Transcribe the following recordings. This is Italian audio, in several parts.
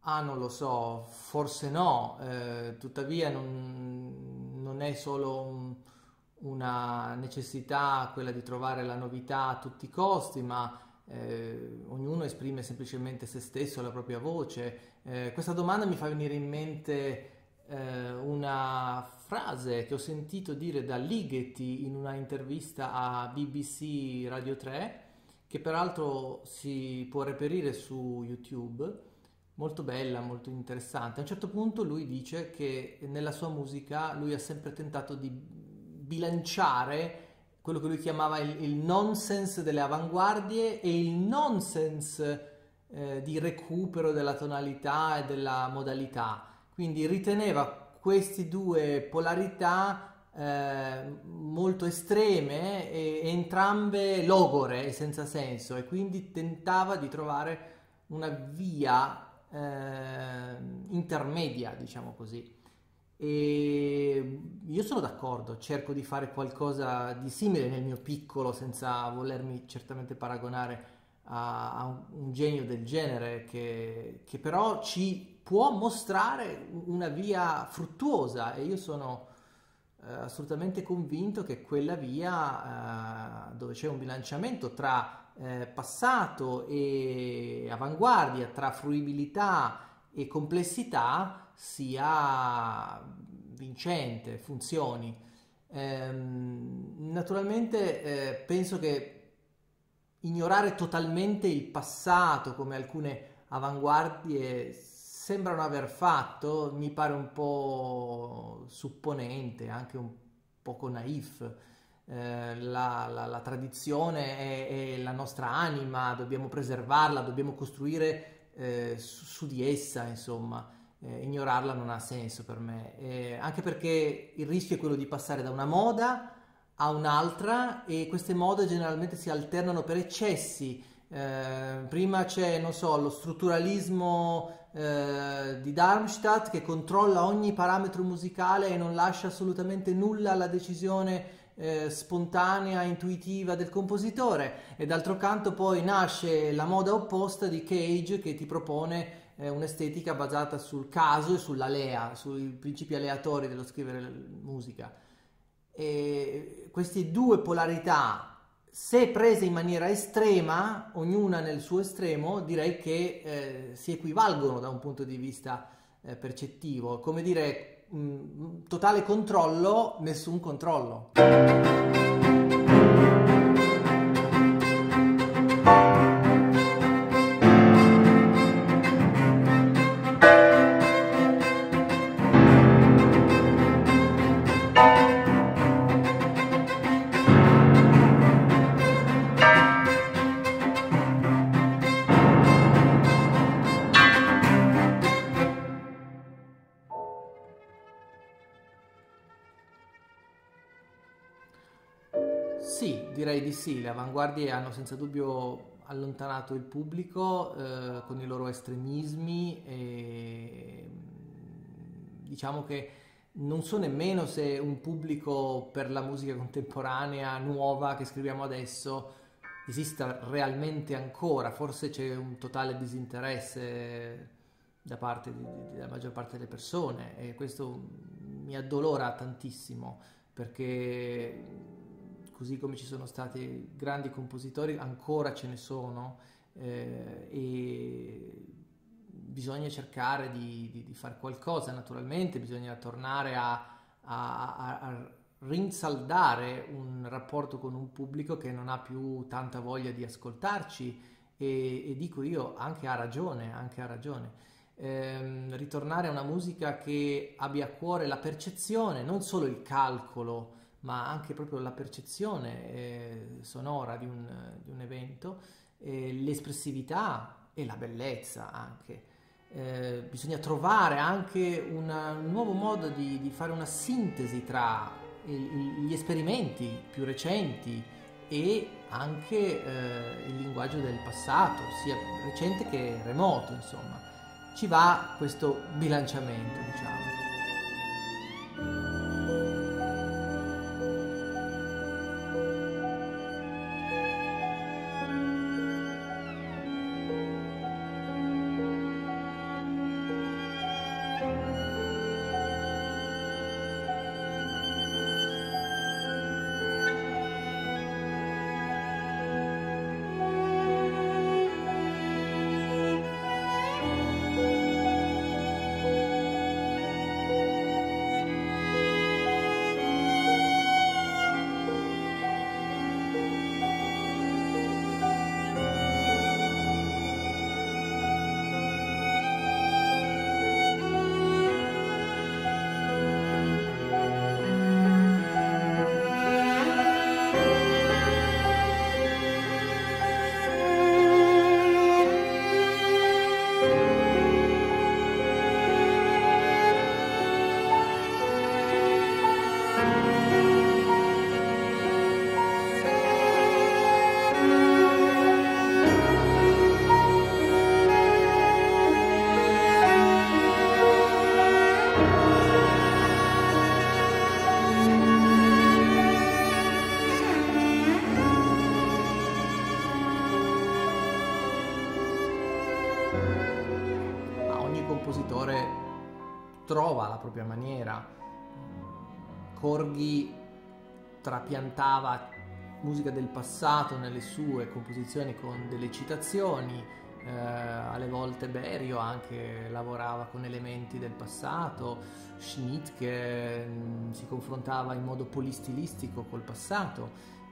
Ah, non lo so, forse no, tuttavia non è solo una necessità quella di trovare la novità a tutti i costi, ma ognuno esprime semplicemente se stesso, la propria voce. Questa domanda mi fa venire in mente una frase che ho sentito dire da Ligeti in una intervista a BBC Radio 3, che peraltro si può reperire su YouTube, molto bella, molto interessante. A un certo punto lui dice che nella sua musica lui ha sempre tentato di bilanciare quello che lui chiamava il nonsense delle avanguardie e il nonsense di recupero della tonalità e della modalità. Quindi riteneva queste due polarità molto estreme e entrambe logore e senza senso, e quindi tentava di trovare una via intermedia, diciamo così. E io sono d'accordo, cerco di fare qualcosa di simile nel mio piccolo, senza volermi certamente paragonare a un genio del genere che però ci può mostrare una via fruttuosa, e io sono assolutamente convinto che quella via dove c'è un bilanciamento tra passato e avanguardia, tra fruibilità e complessità, sia vincente, funzioni. Naturalmente penso che ignorare totalmente il passato, come alcune avanguardie sembrano aver fatto, mi pare un po' supponente, anche un poco naif. La tradizione è la nostra anima, dobbiamo preservarla, dobbiamo costruire su di essa, insomma. Ignorarla non ha senso per me, anche perché il rischio è quello di passare da una moda a un'altra, e queste mode generalmente si alternano per eccessi. Prima c'è, non so, lo strutturalismo di Darmstadt, che controlla ogni parametro musicale e non lascia assolutamente nulla alla decisione spontanea, intuitiva del compositore, e d'altro canto poi nasce la moda opposta di Cage, che ti propone un'estetica basata sul caso e sull'alea, sui principi aleatori dello scrivere musica. E queste due polarità, se prese in maniera estrema, ognuna nel suo estremo, direi che si equivalgono da un punto di vista percettivo, come dire, totale controllo, nessun controllo. Sì, direi di sì, le avanguardie hanno senza dubbio allontanato il pubblico con i loro estremismi, e diciamo che non so nemmeno se un pubblico per la musica contemporanea nuova che scriviamo adesso esista realmente ancora. Forse c'è un totale disinteresse da parte della maggior parte delle persone, e questo mi addolora tantissimo, perché così come ci sono stati grandi compositori, ancora ce ne sono, e bisogna cercare di fare qualcosa. Naturalmente bisogna tornare a rinsaldare un rapporto con un pubblico che non ha più tanta voglia di ascoltarci, e dico io, anche ha ragione, anche ha ragione. Ritornare a una musica che abbia a cuore la percezione, non solo il calcolo, ma anche proprio la percezione sonora di un evento, l'espressività e la bellezza anche. Bisogna trovare anche un nuovo modo di fare una sintesi tra gli esperimenti più recenti e anche il linguaggio del passato, sia recente che remoto, insomma. Ci va questo bilanciamento, diciamo. trova la propria maniera. Corghi trapiantava musica del passato nelle sue composizioni con delle citazioni, alle volte Berio anche lavorava con elementi del passato, Schmidt che si confrontava in modo polistilistico col passato,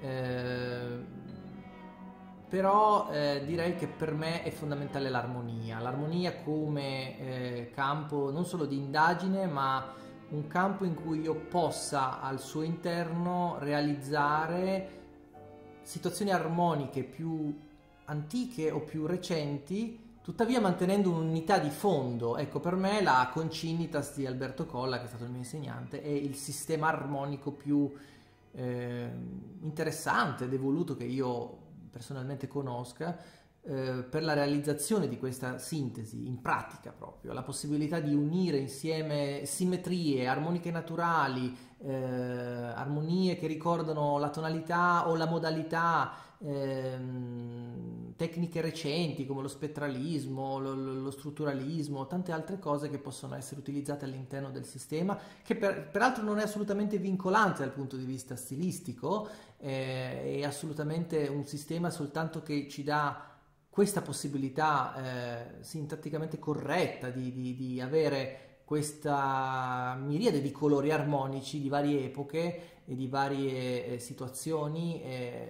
però direi che per me è fondamentale l'armonia come campo non solo di indagine, ma un campo in cui io possa al suo interno realizzare situazioni armoniche più antiche o più recenti, tuttavia mantenendo un'unità di fondo. Ecco, per me la Concinitas di Alberto Colla, che è stato il mio insegnante, è il sistema armonico più interessante ed evoluto che io personalmente conosca, per la realizzazione di questa sintesi in pratica, proprio la possibilità di unire insieme simmetrie, armoniche naturali, armonie che ricordano la tonalità o la modalità, tecniche recenti come lo spettralismo, lo strutturalismo, tante altre cose che possono essere utilizzate all'interno del sistema, che peraltro non è assolutamente vincolante dal punto di vista stilistico, è assolutamente un sistema soltanto che ci dà questa possibilità sintatticamente corretta di avere questa miriade di colori armonici di varie epoche e di varie situazioni,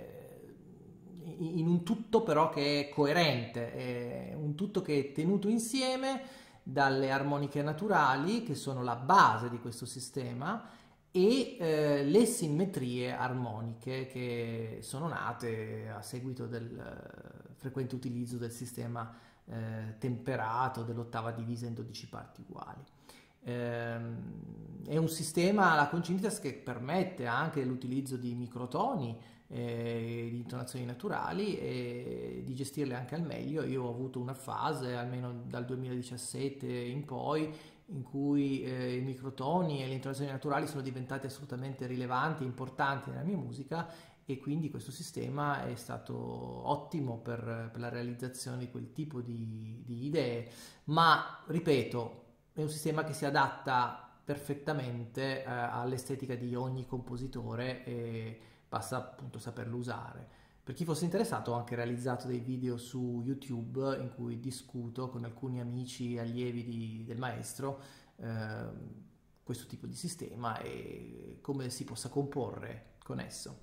in un tutto però che è coerente, un tutto che è tenuto insieme dalle armoniche naturali, che sono la base di questo sistema, e le simmetrie armoniche che sono nate a seguito del frequente utilizzo del sistema temperato dell'ottava divisa in 12 parti uguali. È un sistema, la Concinitas, che permette anche l'utilizzo di microtoni, di intonazioni naturali, e di gestirle anche al meglio. Io ho avuto una fase, almeno dal 2017 in poi, in cui i microtoni e le intonazioni naturali sono diventati assolutamente rilevanti e importanti nella mia musica, e quindi questo sistema è stato ottimo per la realizzazione di quel tipo di idee, ma ripeto, è un sistema che si adatta perfettamente all'estetica di ogni compositore, e basta appunto saperlo usare. Per chi fosse interessato, ho anche realizzato dei video su YouTube in cui discuto con alcuni amici allievi del maestro questo tipo di sistema e come si possa comporre con esso.